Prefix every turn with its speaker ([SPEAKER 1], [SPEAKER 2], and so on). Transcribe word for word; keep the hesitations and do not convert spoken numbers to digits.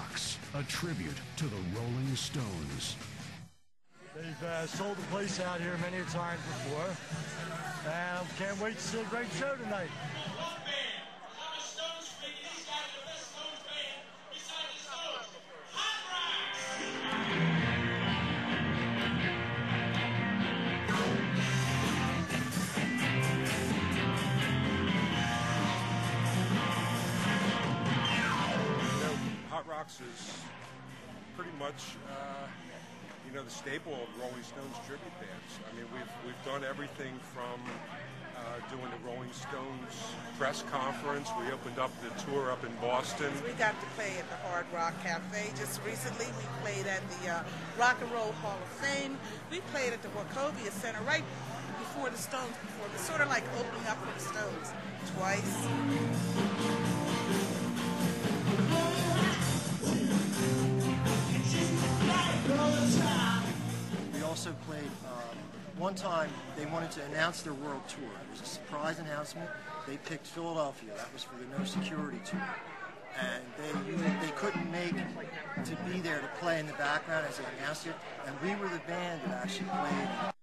[SPEAKER 1] Rocks, a tribute to the Rolling Stones.
[SPEAKER 2] They've uh, sold the place out here many times before, and can't wait to see a great show tonight.
[SPEAKER 3] Hot Rocks is pretty much, uh, you know, the staple of Rolling Stones tribute bands. I mean, we've we've done everything from uh, doing the Rolling Stones press conference. We opened up the tour up in Boston.
[SPEAKER 4] We got to play at the Hard Rock Cafe just recently. We played at the uh, Rock and Roll Hall of Fame. We played at the Wachovia Center right before the Stones. Before it's sort of like opening up for the Stones twice.
[SPEAKER 5] We also played, um, one time they wanted to announce their world tour. It was a surprise announcement. They picked Philadelphia. That was for the No Security tour. And they they couldn't make to be there to play in the background as they announced it. And we were the band that actually played